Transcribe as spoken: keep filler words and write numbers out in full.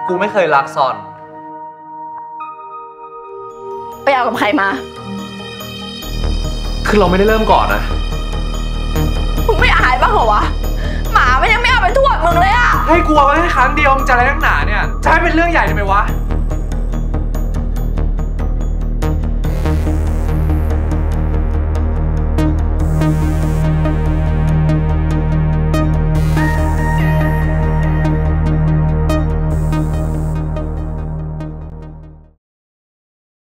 กูไม่เคยรักซอนไปเอากับใครมาคือเราไม่ได้เริ่มก่อนนะมึงไม่อายบ้างเหรอวะหมามันยังไม่เอาไปทวดมึงเลยอะให้กลัวไว้แค่ครั้งเดียวมึงจะอะไรนักหนาเนี่ยจะให้เป็นเรื่องใหญ่ทำไมวะ